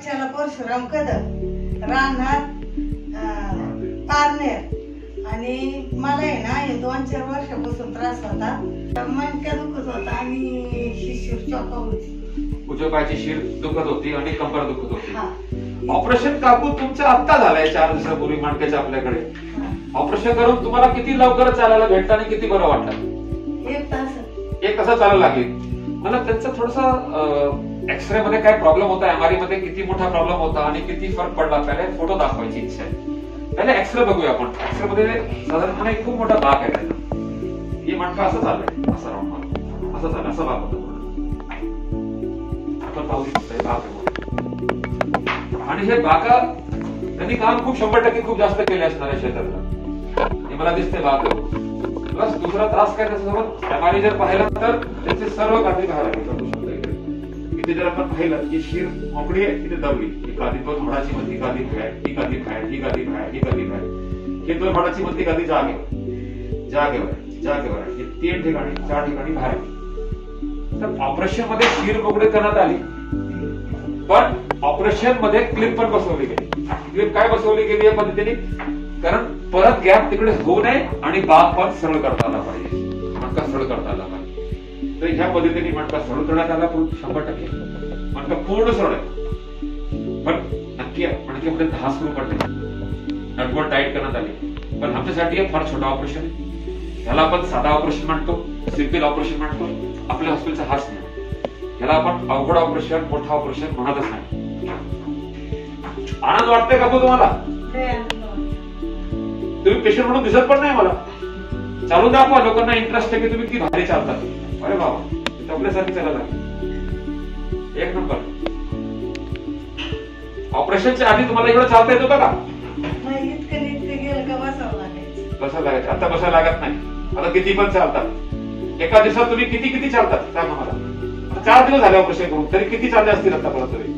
वर्षाला परशुराम कदम राहणार पारनेर आणि मला आहे ना हे 2-4 वर्षापासून त्रास होता, मणक्या दुखत होता आणि शिशीर चोका होती, उजव्या पायाची शीर दुखत होती आणि कंबर दुखत होती. ऑपरेशन काकू तुमचं आत्ता झालंय 4 दिवसापूर्वी मणक्याचं आपल्याकडे. ऑपरेशन करून तुम्हाला किती लवकर चालायला भेटतं आणि किती बरं वाटतं? 1 तास चालायला लागेल. मला त्यांचं थोडस एक्सरे मध्ये काय प्रॉब्लेम होता, एमआरआय मध्ये किती मोठा प्रॉब्लेम होता आणि किती फरक पडला, पहिले फोटो दाखवायची इच्छा आहे. पहिले एक्सरे बघूया आपण. एक्सरे मध्ये साधारणपणे खूप मोठा भाग आहे त्याचा. ही मणका असं चाललंय, असं राऊंड असं चाललं, असं भाग होता आपण पाहू शकतो. भाग आहे आणि हे बागा त्यांनी काम खूप 100% खूप जास्त केले असणार आहे शेतातला. हे मला दिसते भाग. प्लस दुसरा त्रास काय त्याच्यासोबत एमआरआय जर पाहिला तर त्याचे सर्व गाठी बाहेर आली. इथे जर आपण पाहिलं की शीर मोकळी आहे, तिथे दबली, ही गादी 2 हाडाची मधली गादी बाहेर, ही गादी बाहेर, ही गादी बाहेर, ही गादी बाहेर, ही 2 हाडाची मधली गादी जागेवर हे 3 ठिकाणी 4 ठिकाणी बाहेर. तर ऑपरेशन मध्ये शीर मोकळी करण्यात आली, पण ऑपरेशन मध्ये क्लिप पण बसवली गेली. क्लिप काय बसवली गेली या पद्धतीने, कारण परत गॅप तिकडे होऊ नये आणि बाग पण सरळ करता आला पाहिजे, मणका सरळ करता आला पाहिजे. तर ह्या पद्धतीने मणका सरळ करण्यात आला 100%. मणका पूर्ण सरळ आहे, पण नक्की मणक्यामध्ये 10 स्क्रू पडले, नटबोल्ट टाईट करण्यात आले. पण आमच्यासाठी हे फार छोटं ऑपरेशन आहे. ह्याला आपण साधा ऑपरेशन म्हणतो, सिंपल ऑपरेशन म्हणतो. आपल्या हॉस्पिटलचा हाच नाही. ह्याला आपण अवघड ऑपरेशन, मोठं ऑपरेशन म्हणतच नाही. आनंद वाटतोय का तुम्हाला? तुम्ही पेशंट म्हणून दिसत पण नाही मला. चालून दाखवा, लोकांना इंटरेस्ट आहे की तुम्ही किती भारी चालतात. अरे बाबा, आपल्यासारखी चालत आहे, 1 नंबर. ऑपरेशनच्या आधी तुम्हाला एवढं चालता येत होतं का? बसायला लागायचं. आता बसायला लागत नाही. आता किती पण चालतात. एका दिवसात तुम्ही किती चालतात सांगा मला. 4 दिवस झाले ऑपरेशन करून, तरी किती चालले असतील आतापर्यंत? तरी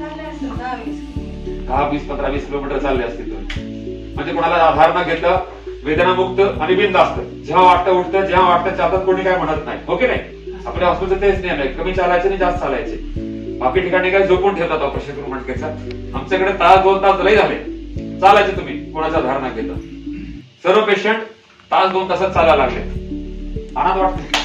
10, 20, 15, 20 किलोमीटर चालले असतील तुम्ही. म्हणजे कोणाला आधार न घेता वेदनामुक्त आणि बिनधास्त जेव्हा वाटतं उठतं, जेव्हा वाटतं चालतात, कोणी काय म्हणत नाही. ओके नाही? आपल्या हॉस्पिटलचं तेच नियम आहे, कमी चालायचे आणि जास्त चालायचे. बाकी ठिकाणी काय झोपून ठेवतात ऑपरेशन करून मणक्याचा. आमच्याकडे 1-2 तास लई झाले चालायचे, तुम्ही कोणाचा आधार न घेता. सर्व पेशंट 1-2 तासात चालायला लागले. आनंद वाटतो.